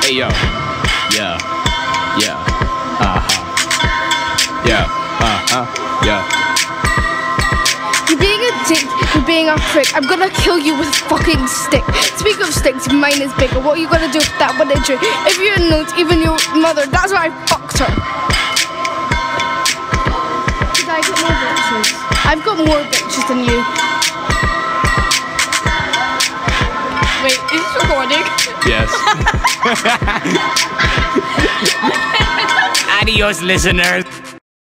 Hey yo, yeah, yeah, yeah, yeah. You're being a dick, you're being a prick. I'm gonna kill you with a fucking stick. Speak of sticks, mine is bigger. What are you gonna do with that one injury? If you're not even your mother, that's why I fucked her. I got more bitches. I've got more bitches than you. Wait, is this recording? Yes. Adios, listeners.